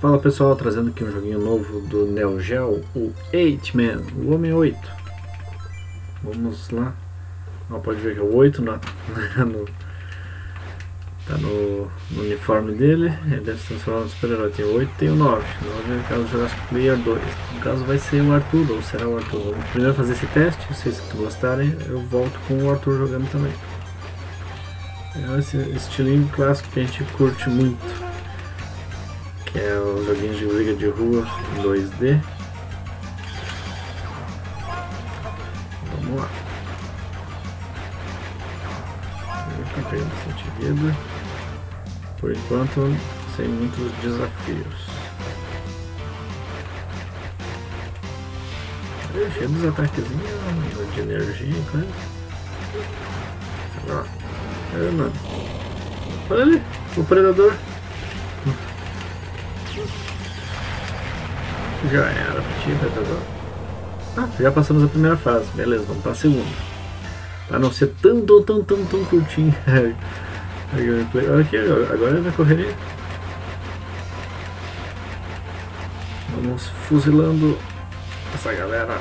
Fala pessoal, trazendo aqui um joguinho novo do Neo Geo, o 8-Man, o Homem 8. Vamos lá. Pode ver que é o 8 tá no uniforme dele. Ele deve se transformar no super-herói. Tem o 8 e tem o 9. No caso, Jurassic Player 2. No caso, vai ser o Arthur, ou será o Arthur. Vamos primeiro fazer esse teste. Se vocês gostarem, eu volto com o Arthur jogando também. É esse estilinho clássico que a gente curte muito, que é os joguinhos de briga de rua em 2D. Vamos lá. Eu tô pegando bastante vida. Por enquanto, sem muitos desafios. Cheio dos ataquezinhos de energia e coisa. Olha lá. Olha, mano. Olha ali, o predador. Já era, já passamos a primeira fase, beleza, vamos para a segunda. Para não ser tão curtinho a gameplay. Olha aqui, agora vai correr. Vamos fuzilando essa galera.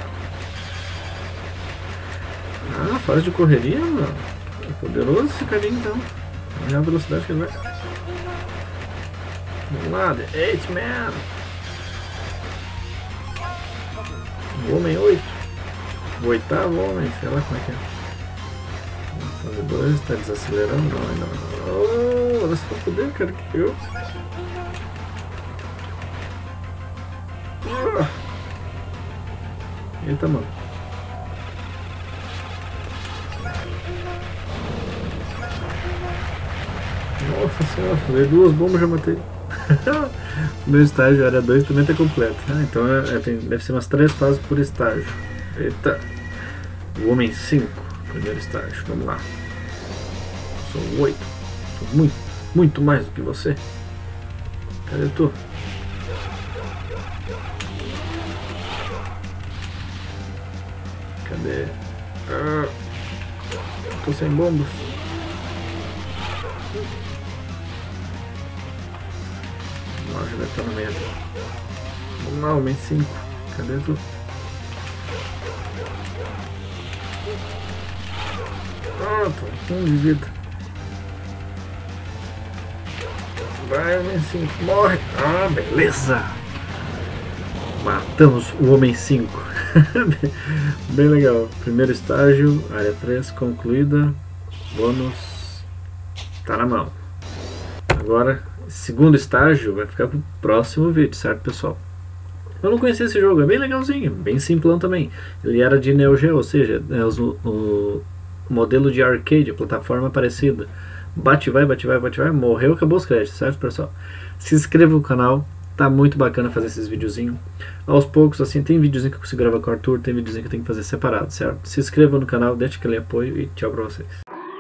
Fase de correria, mano. É poderoso esse carinha então. Olha a velocidade que ele vai. Vamos lá, The 8-Man. O Homem 8. O oitavo homem, sei lá como é que é. Fase 2, tá desacelerando? Não. Oh, olha só o poder, cara, que eu. Eita, mano. Nossa senhora, falei 2 bombas, já matei. Meu estágio, área 2 também tá completo. Então deve ser umas 3 fases por estágio. Eita! O Homem 5, primeiro estágio. Vamos lá. Sou 8. Sou muito mais do que você. Cadê tu? Cadê? Tô sem bombas. Já deve estar no meio. Vamos lá, Homem 5. Cadê tu? Pronto, 1 de vida. Vai, Homem 5, morre! Beleza! Matamos o Homem 5. Bem legal. Primeiro estágio, área 3 concluída. Bônus tá na mão. Agora, segundo estágio vai ficar pro próximo vídeo, certo, pessoal? Eu não conhecia esse jogo, é bem legalzinho, bem simplão também. Ele era de Neo Geo, ou seja, o modelo de arcade, plataforma parecida. Bate vai, morreu, acabou os créditos, certo, pessoal? Se inscreva no canal, tá muito bacana fazer esses videozinhos. Aos poucos, assim, tem videozinho que eu consigo gravar com o Arthur, tem videozinho que eu tenho que fazer separado, certo? Se inscreva no canal, deixe aquele apoio e tchau pra vocês.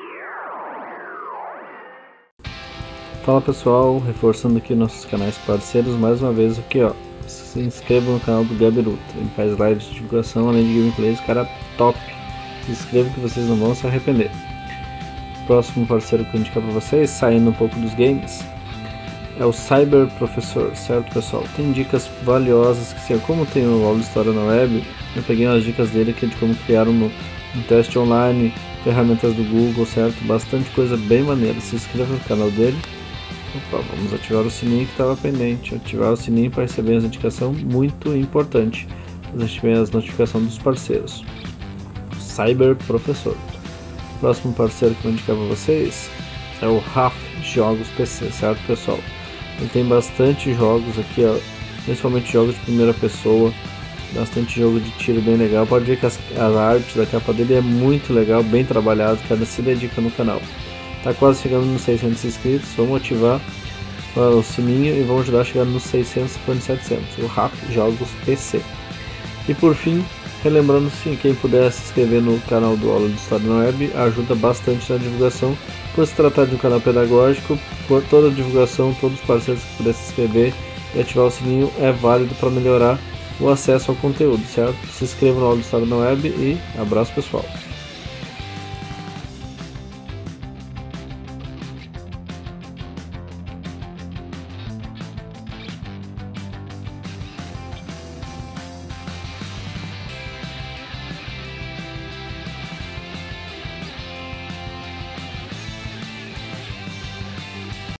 Fala pessoal, reforçando aqui nossos canais parceiros, mais uma vez aqui ó, se inscreva no canal do Gabiruta, ele faz lives de divulgação, além de gameplays, cara top, se inscreva que vocês não vão se arrepender. Próximo parceiro que eu indicar para vocês, saindo um pouco dos games, é o Cyber Professor, certo pessoal? Tem dicas valiosas, que como tem o aula de história na web, eu peguei umas dicas dele aqui de como criar um teste online, ferramentas do Google, certo? Bastante coisa bem maneira, se inscreva no canal dele. Opa, vamos ativar o sininho que estava pendente. Ativar o sininho para receber as indicações, muito importante. Receber as notificações dos parceiros. Cyber Professor. Próximo parceiro que eu vou indicar para vocês é o RAF Jogos PC, certo pessoal? Ele tem bastante jogos aqui, ó, principalmente jogos de primeira pessoa. Bastante jogo de tiro bem legal. Pode ver que a arte da capa dele é muito legal, bem trabalhado. Cada se dedica no canal. Tá quase chegando nos 600 inscritos, vamos ativar o sininho e vamos ajudar a chegar nos 600 para 700, o RAF Jogos PC. E por fim, relembrando sim, quem puder se inscrever no canal do Aula de História na Web, ajuda bastante na divulgação, por se tratar de um canal pedagógico, por toda a divulgação, todos os parceiros que puderem se inscrever e ativar o sininho é válido para melhorar o acesso ao conteúdo, certo? Se inscreva no Aula de História na Web e abraço pessoal!